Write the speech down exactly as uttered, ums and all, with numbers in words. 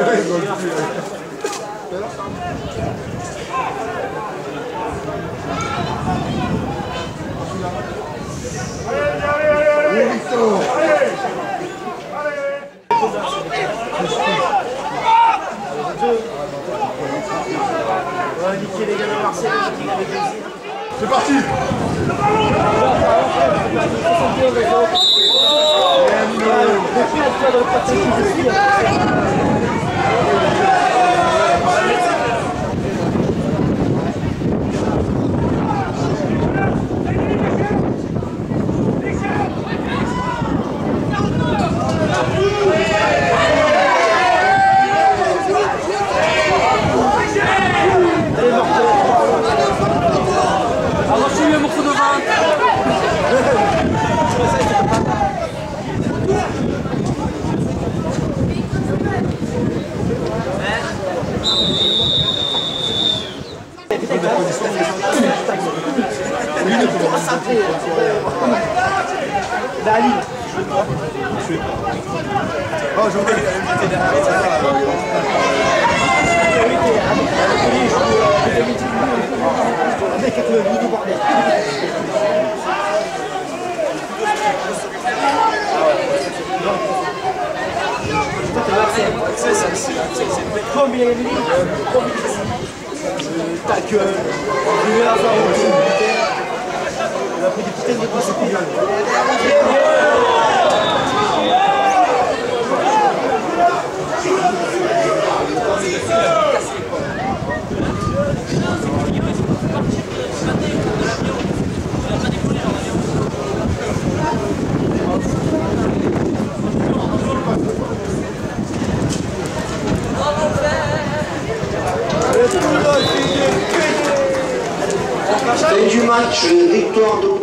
C'est parti. Arrachez-lui un morceau de vin. Dali. Oh, je voulais avec le lit du bordel. Combien de lignes? Ta gueule. Je vais la faire au bout. On a pris des putains de procédures. Fin du match, victoire de